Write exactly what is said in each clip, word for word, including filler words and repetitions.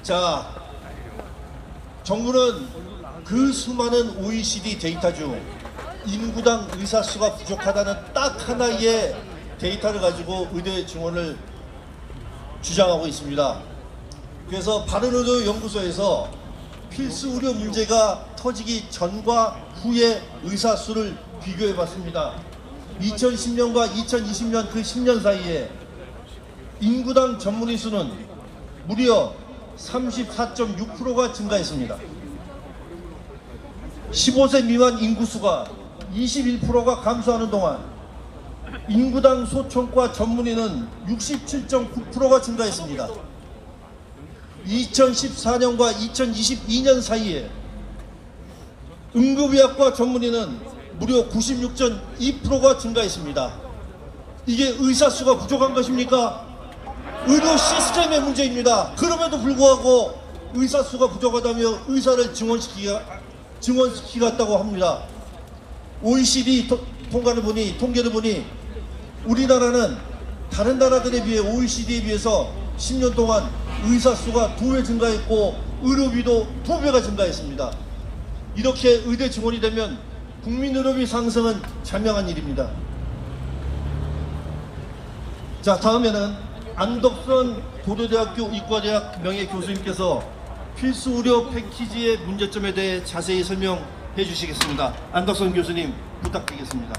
자, 정부는 그 수많은 오이시디 데이터 중 인구당 의사 수가 부족하다는 딱 하나의 데이터를 가지고 의대 증원을 주장하고 있습니다. 그래서 바른의료 연구소에서 필수 의료 문제가 터지기 전과 후의 의사 수를 비교해 봤습니다. 이천십 년과 이천이십 년 그 십 년 사이에 인구당 전문의 수는 무려 삼십사 점 육 퍼센트가 증가했습니다. 십오 세 미만 인구수가 이십일 퍼센트가 감소하는 동안 인구당 소청과 전문의는 육십칠 점 구 퍼센트가 증가했습니다. 이천십사 년과 이천이십이 년 사이에 응급의학과 전문의는 무려 구십육 점 이 퍼센트가 증가했습니다. 이게 의사 수가 부족한 것입니까? 의료 시스템의 문제입니다. 그럼에도 불구하고 의사 수가 부족하다며 의사를 증원시키가, 증원시키겠다고 합니다. 오이시디 토, 통과를 보니, 통계를 보니 우리나라는 다른 나라들에 비해 오이시디에 비해서 십 년 동안 의사 수가 두 배 증가했고 의료비도 두 배가 증가했습니다. 이렇게 의대 증원이 되면 국민 의료비 상승은 자명한 일입니다. 자, 다음에는 안덕선 고려대학교 의과대학 명예교수님께서 필수 의료 패키지의 문제점에 대해 자세히 설명해 주시겠습니다. 안덕선 교수님 부탁드리겠습니다.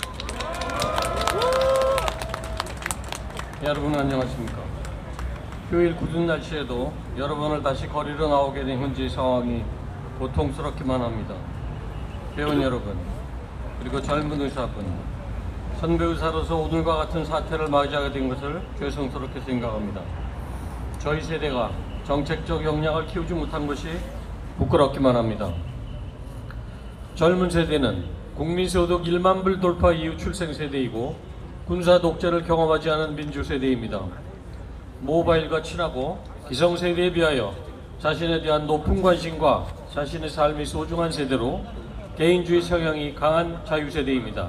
여러분 안녕하십니까. 휴일 굳은 날씨에도 여러분을 다시 거리로 나오게 된 현재 상황이 고통스럽기만 합니다. 회원 여러분, 그리고 젊은 의사분, 선배 의사로서 오늘과 같은 사태를 맞이하게 된 것을 죄송스럽게 생각합니다. 저희 세대가 정책적 역량을 키우지 못한 것이 부끄럽기만 합니다. 젊은 세대는 국민소득 일만 불 돌파 이후 출생 세대이고 군사 독재를 경험하지 않은 민주세대입니다. 모바일과 친하고 기성세대에 비하여 자신에 대한 높은 관심과 자신의 삶이 소중한 세대로 개인주의 성향이 강한 자유세대입니다.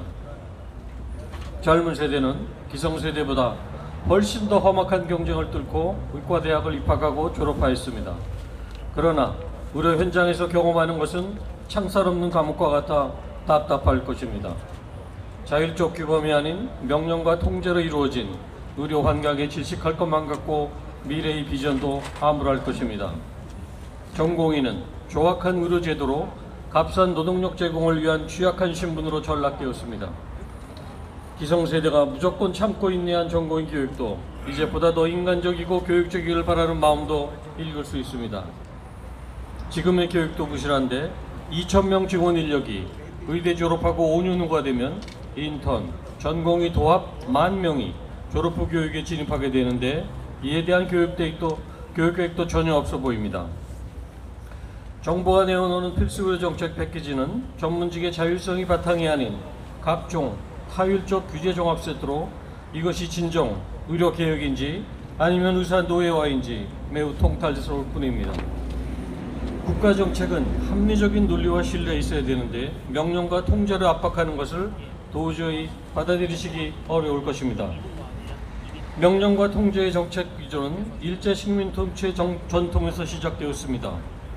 젊은 세대는 기성세대보다 훨씬 더 험악한 경쟁을 뚫고 의과대학을 입학하고 졸업하였습니다. 그러나 의료 현장에서 경험하는 것은 창살 없는 감옥과 같아 답답할 것입니다. 자율적 규범이 아닌 명령과 통제로 이루어진 의료 환경에 질식할 것만 같고 미래의 비전도 암울할 것입니다. 전공의는 조악한 의료제도로 값싼 노동력 제공을 위한 취약한 신분으로 전락되었습니다. 기성세대가 무조건 참고 인내한 전공의 교육도 이제 보다 더 인간적이고 교육적이길 바라는 마음도 읽을 수 있습니다. 지금의 교육도 부실한데 이천 명 직원 인력이 의대 졸업하고 오 년 후가 되면 인턴, 전공의 도합 만 명이 졸업 후 교육에 진입하게 되는데 이에 대한 교육 계획도, 교육 계획도 전혀 없어 보입니다. 정부가 내어놓는 필수의료 정책 패키지는 전문직의 자율성이 바탕이 아닌 각종 타율적 규제 종합 세트로 이것이 진정 의료 개혁인지 아니면 의사 노예화인지 매우 통탈스러울 뿐입니다. 국가 정책은 합리적인 논리와 신뢰에 있어야 되는데 명령과 통제를 압박하는 것을 도저히 받아들이시기 어려울 것입니다. 명령과 통제의 정책 기조는 일제 식민 통치 전통에서 시작되었습니다.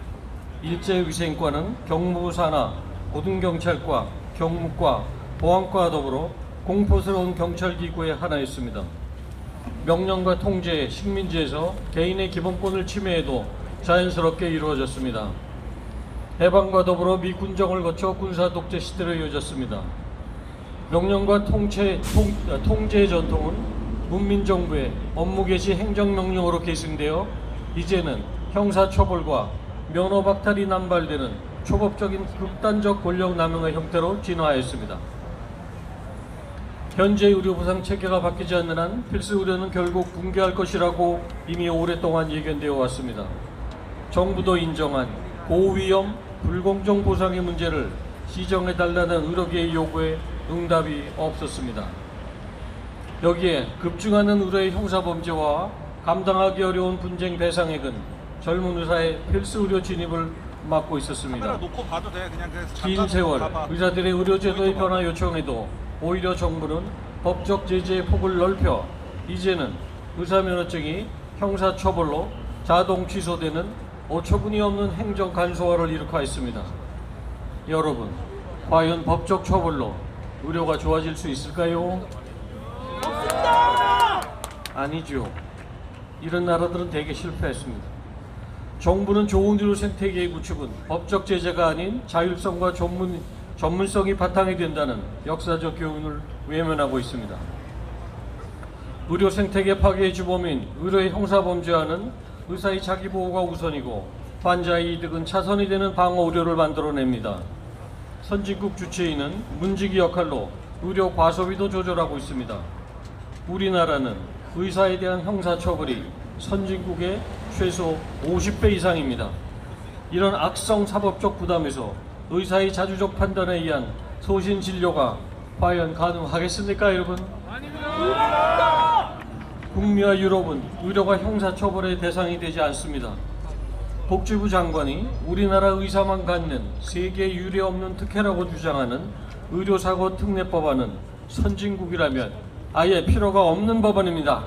일제위생과는 경무부 산하, 고등경찰과, 경무과, 보안과와 더불어 공포스러운 경찰기구의 하나였습니다. 명령과 통제의 식민지에서 개인의 기본권을 침해해도 자연스럽게 이루어졌습니다. 해방과 더불어 미군정을 거쳐 군사독재 시대로 이어졌습니다. 명령과 통제, 통, 통제의 전통은 문민정부의 업무 개시 행정명령으로 계승되어 이제는 형사처벌과 면허박탈이 남발되는 초법적인 극단적 권력 남용의 형태로 진화하였습니다. 현재 의료보상 체계가 바뀌지 않는 한 필수 의료는 결국 붕괴할 것이라고 이미 오랫동안 예견되어 왔습니다. 정부도 인정한 고위험, 불공정 보상의 문제를 시정해달라는 의료계의 요구에 응답이 없었습니다. 여기에 급증하는 의료의 형사범죄와 감당하기 어려운 분쟁 배상액은 젊은 의사의 필수 의료 진입을 막고 있었습니다. 놓고 봐도 돼. 그냥 긴 세월 의사들의 의료제도의 변화 요청에도 오히려 정부는 법적 제재의 폭을 넓혀 이제는 의사면허증이 형사처벌로 자동 취소되는 어처구니 없는 행정 간소화를 일으켰습니다. 여러분, 과연 법적 처벌로 의료가 좋아질 수 있을까요? 아니죠. 이런 나라들은 대개 실패했습니다. 정부는 좋은 의료 생태계의 구축은 법적 제재가 아닌 자율성과 전문, 전문성이 바탕이 된다는 역사적 교훈을 외면하고 있습니다. 의료 생태계 파괴의 주범인 의료의 형사범죄와는 의사의 자기보호가 우선이고 환자의 이득은 차선이 되는 방어 의료를 만들어냅니다. 선진국 주체인은 문지기 역할로 의료 과소비도 조절하고 있습니다. 우리나라는 의사에 대한 형사처벌이 선진국의 최소 오십 배 이상입니다. 이런 악성 사법적 부담에서 의사의 자주적 판단에 의한 소신 진료가 과연 가능하겠습니까, 여러분? 북미와 유럽은 의료가 형사처벌의 대상이 되지 않습니다. 복지부 장관이 우리나라 의사만 갖는 세계 유례 없는 특혜라고 주장하는 의료사고 특례법안은 선진국이라면 아예 필요가 없는 법안입니다.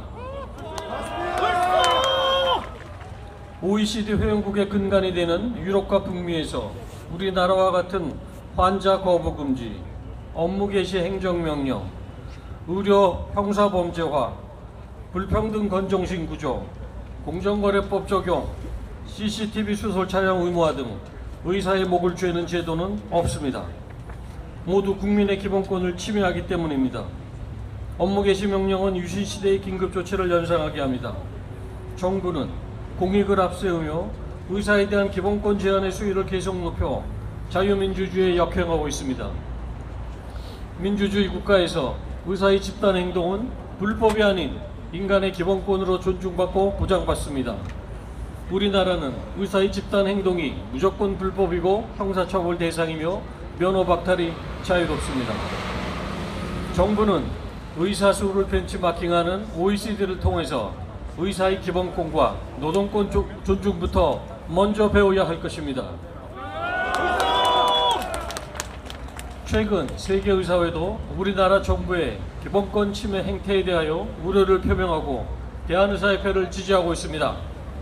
오이시디 회원국의 근간이 되는 유럽과 북미에서 우리나라와 같은 환자 거부 금지, 업무 개시 행정명령, 의료 형사범죄화, 불평등 건정심 구조, 공정거래법 적용, 씨씨티비 수설 촬영 의무화 등 의사의 목을 죄는 제도는 없습니다. 모두 국민의 기본권을 침해하기 때문입니다. 업무 개시 명령은 유신시대의 긴급조치를 연상하게 합니다. 정부는 공익을 앞세우며 의사에 대한 기본권 제한의 수위를 계속 높여 자유민주주의에 역행하고 있습니다. 민주주의 국가에서 의사의 집단 행동은 불법이 아닌 인간의 기본권으로 존중받고 보장받습니다. 우리나라는 의사의 집단 행동이 무조건 불법이고 형사처벌 대상이며 면허 박탈이 자유롭습니다. 정부는 의사 수를 벤치마킹하는 오이시디를 통해서 의사의 기본권과 노동권 존중부터 먼저 배워야 할 것입니다. 최근 세계의사회도 우리나라 정부의 기본권 침해 행태에 대하여 우려를 표명하고 대한의사협회를 지지하고 있습니다.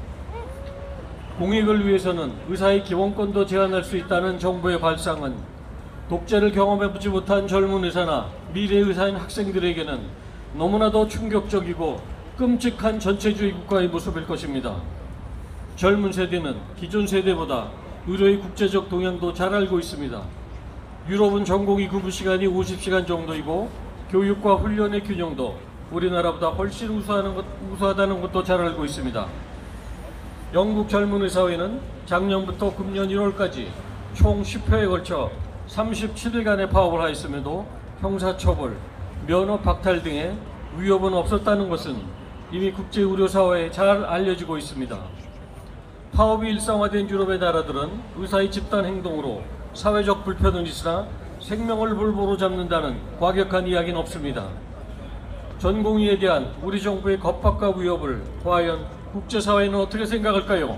공익을 위해서는 의사의 기본권도 제한할 수 있다는 정부의 발상은 독재를 경험해보지 못한 젊은 의사나 미래 의사인 학생들에게는 너무나도 충격적이고 끔찍한 전체주의 국가의 모습일 것입니다. 젊은 세대는 기존 세대보다 의료의 국제적 동향도 잘 알고 있습니다. 유럽은 전공의 근무 시간이 오십 시간 정도이고 교육과 훈련의 균형도 우리나라보다 훨씬 우수하는 것, 우수하다는 것도 잘 알고 있습니다. 영국 젊은 의사회는 작년부터 금년 일월까지 총 십 회에 걸쳐 삼십칠 일간의 파업을 하였음에도 형사처벌, 면허 박탈 등의 위협은 없었다는 것은 이미 국제의료사회에 잘 알려지고 있습니다. 파업이 일상화된 유럽의 나라들은 의사의 집단 행동으로 사회적 불편은 있으나 생명을 볼모로 잡는다는 과격한 이야기는 없습니다. 전공의에 대한 우리 정부의 겁박과 위협을 과연 국제사회는 어떻게 생각할까요?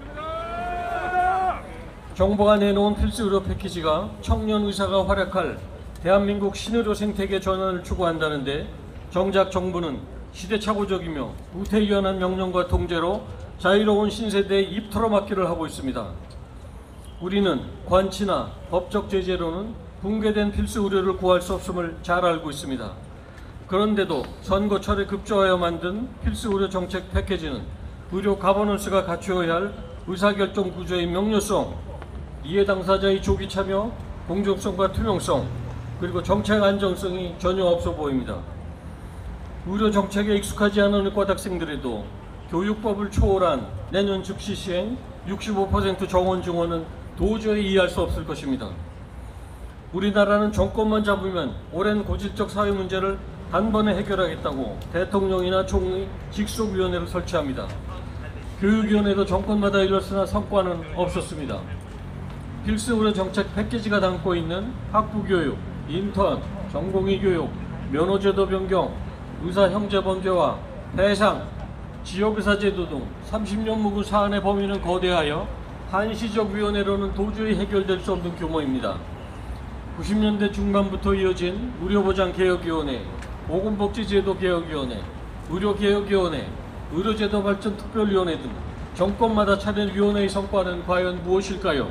정부가 내놓은 필수의료 패키지가 청년 의사가 활약할 대한민국 신의료 생태계 전환을 추구한다는데 정작 정부는 시대착오적이며 우태유연한 명령과 통제로 자유로운 신세대의 입 털어막기를 하고 있습니다. 우리는 관치나 법적 제재로는 붕괴된 필수 의료를 구할 수 없음을 잘 알고 있습니다. 그런데도 선거철에 급조하여 만든 필수 의료 정책 패키지는 의료 가버넌스가 갖추어야 할 의사결정 구조의 명료성, 이해 당사자의 조기 참여, 공정성과 투명성, 그리고 정책 안정성이 전혀 없어 보입니다. 의료 정책에 익숙하지 않은 의과학생들에도 교육법을 초월한 내년 즉시 시행 육십오 퍼센트 정원 증원은 도저히 이해할 수 없을 것입니다. 우리나라는 정권만 잡으면 오랜 고질적 사회 문제를 단번에 해결하겠다고 대통령이나 총리 직속위원회를 설치합니다. 교육위원회도 정권마다 이뤘으나 성과는 없었습니다. 필수의료 정책 패키지가 담고 있는 학부교육, 인턴, 전공의 교육, 면허제도 변경, 의사 형제범죄와 배상, 지역의사제도 등 삼십 년 묵은 사안의 범위는 거대하여 한시적 위원회로는 도저히 해결될 수 없는 규모입니다. 구십 년대 중반부터 이어진 의료보장개혁위원회, 보건복지제도 개혁위원회, 의료개혁위원회, 의료제도 발전 특별위원회 등 정권마다 차린 위원회의 성과는 과연 무엇일까요?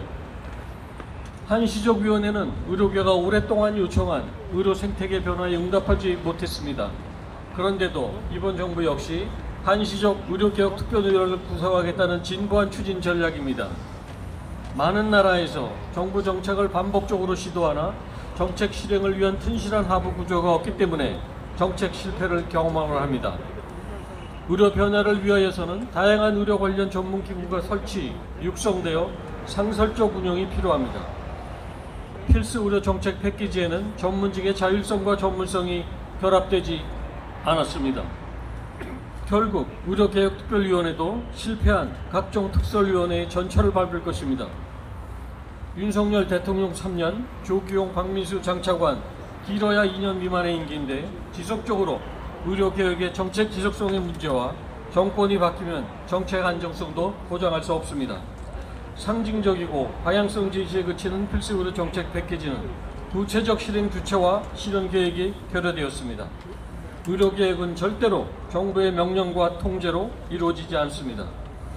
한시족위원회는 의료계가 오랫동안 요청한 의료 생태계 변화에 응답하지 못했습니다. 그런데도 이번 정부 역시 한시족 의료개혁 특별위원회를 구성하겠다는 진보한 추진 전략입니다. 많은 나라에서 정부 정책을 반복적으로 시도하나 정책 실행을 위한 튼실한 하부 구조가 없기 때문에 정책 실패를 경험하려 합니다. 의료 변화를 위하여서는 다양한 의료 관련 전문 기구가 설치, 육성되어 상설적 운영이 필요합니다. 필수 의료 정책 패키지에는 전문직의 자율성과 전문성이 결합되지 않았습니다. 결국 의료개혁특별위원회도 실패한 각종 특설위원회의 전철을 밟을 것입니다. 윤석열 대통령 삼 년, 조기용, 박민수 장차관 길어야 이 년 미만의 임기인데 지속적으로 의료개혁의 정책 지속성의 문제와 정권이 바뀌면 정책 안정성도 보장할 수 없습니다. 상징적이고 방향성 제시에 그치는 필수 의료 정책 패키지는 구체적 실행 주체와 실현 계획이 결여되었습니다. 의료개혁은 절대로 정부의 명령과 통제로 이루어지지 않습니다.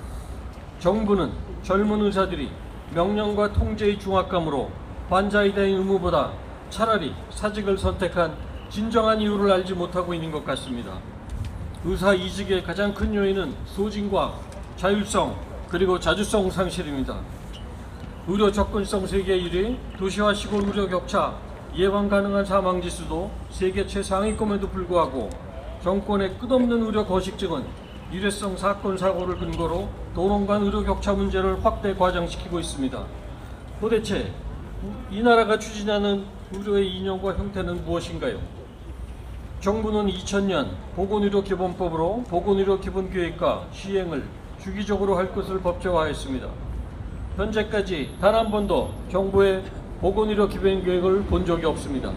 정부는 젊은 의사들이 명령과 통제의 중압감으로 환자에 대한 의무보다 차라리 사직을 선택한 진정한 이유를 알지 못하고 있는 것 같습니다. 의사 이직의 가장 큰 요인은 소진과 자율성 그리고 자주성 상실입니다. 의료 접근성 세계 일 위, 도시와 시골 의료 격차, 예방 가능한 사망 지수도 세계 최상위권에도 불구하고 정권의 끝없는 의료 거식증은 일회성 사건 사고를 근거로 도론 간 의료 격차 문제를 확대 과장시키고 있습니다. 도대체 이 나라가 추진하는 의료의 이념과 형태는 무엇인가요? 정부는 이천 년 보건의료기본법으로 보건의료 기본계획과 시행을 주기적으로 할 것을 법제화했습니다. 현재까지 단 한 번도 정부의 보건의료 기본계획을 본 적이 없습니다.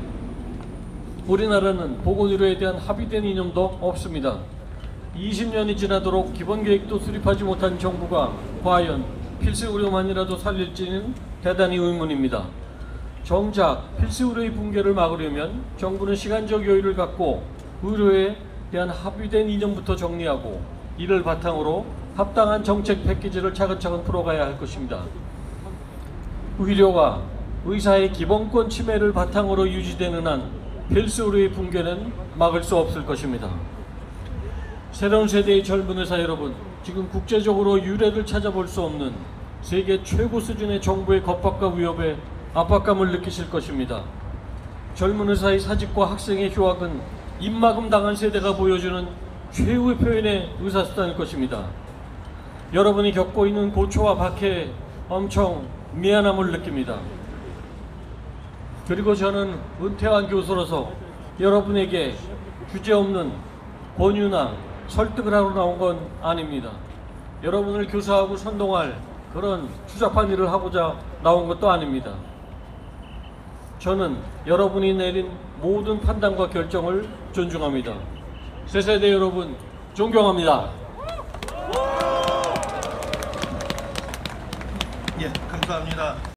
우리나라는 보건의료에 대한 합의된 이념도 없습니다. 이십 년이 지나도록 기본계획도 수립하지 못한 정부가 과연 필수의료만이라도 살릴지는 대단히 의문입니다. 정작 필수의료의 붕괴를 막으려면 정부는 시간적 여유를 갖고 의료에 대한 합의된 이념부터 정리하고 이를 바탕으로 합당한 정책 패키지를 차근차근 풀어가야 할 것입니다. 의료가 의사의 기본권 침해를 바탕으로 유지되는 한 필수의료의 붕괴는 막을 수 없을 것입니다. 새로운 세대의 젊은 의사 여러분, 지금 국제적으로 유례를 찾아볼 수 없는 세계 최고 수준의 정부의 겁박과 위협에 압박감을 느끼실 것입니다. 젊은 의사의 사직과 학생의 휴학은 입막음 당한 세대가 보여주는 최후의 표현의 의사수단일 것입니다. 여러분이 겪고 있는 고초와 박해에 엄청 미안함을 느낍니다. 그리고 저는 은퇴한 교수로서 여러분에게 주제없는 권유나 설득을 하러 나온 건 아닙니다. 여러분을 교사하고 선동할 그런 추잡한 일을 하고자 나온 것도 아닙니다. 저는 여러분이 내린 모든 판단과 결정을 존중합니다. 새 세대 여러분 존경합니다. 예, 감사합니다.